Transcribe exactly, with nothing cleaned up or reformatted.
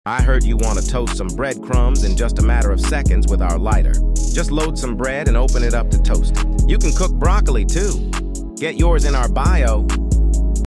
I heard you want to toast some breadcrumbs in just a matter of seconds with our lighter. Just load some bread and open it up to toast it. You can cook broccoli too. Get yours in our bio